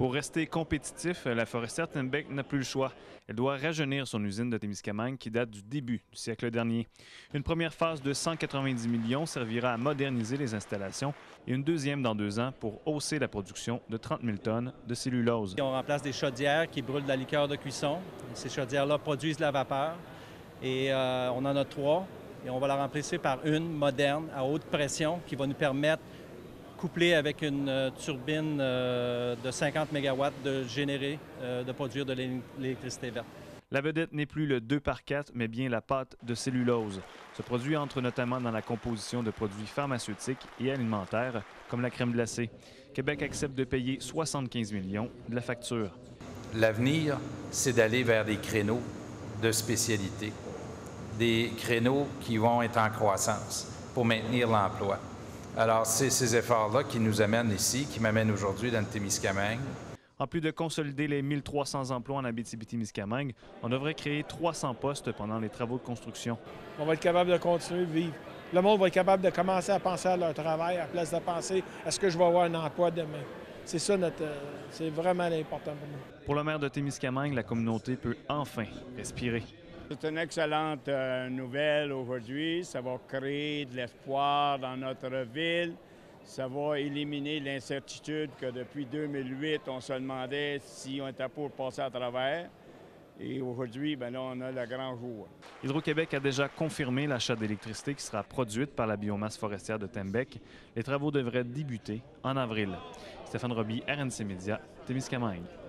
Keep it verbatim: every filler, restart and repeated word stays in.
Pour rester compétitif, la forestière Tembec n'a plus le choix. Elle doit rajeunir son usine de Témiscamingue qui date du début du siècle dernier. Une première phase de cent quatre-vingt-dix millions servira à moderniser les installations et une deuxième dans deux ans pour hausser la production de trente mille tonnes de cellulose. On remplace des chaudières qui brûlent de la liqueur de cuisson. Ces chaudières-là produisent de la vapeur et euh, on en a trois. Et on va la remplacer par une moderne à haute pression qui va nous permettre, couplée avec une euh, turbine euh, de cinquante mégawatts, de générer, euh, de produire de l'électricité verte. La vedette n'est plus le deux par quatre, mais bien la pâte de cellulose. Ce produit entre notamment dans la composition de produits pharmaceutiques et alimentaires, comme la crème glacée. Québec accepte de payer soixante-quinze millions de la facture. L'avenir, c'est d'aller vers des créneaux de spécialité, des créneaux qui vont être en croissance pour maintenir l'emploi. Alors, c'est ces efforts-là qui nous amènent ici, qui m'amènent aujourd'hui dans le Témiscamingue. En plus de consolider les mille trois cents emplois en Abitibi-Témiscamingue, on devrait créer trois cents postes pendant les travaux de construction. On va être capable de continuer de vivre. Le monde va être capable de commencer à penser à leur travail à la place de penser « est-ce que je vais avoir un emploi demain ?» C'est ça, notre, c'est vraiment important pour nous. Pour le maire de Témiscamingue, la communauté peut enfin respirer. C'est une excellente euh, nouvelle aujourd'hui. Ça va créer de l'espoir dans notre ville. Ça va éliminer l'incertitude que depuis deux mille huit, on se demandait si on était pour passer à travers. Et aujourd'hui, bien là, on a le grand jour. Hydro-Québec a déjà confirmé l'achat d'électricité qui sera produite par la biomasse forestière de Tembec. Les travaux devraient débuter en avril. Stéphane Roby, R N C Média, Témiscamingue.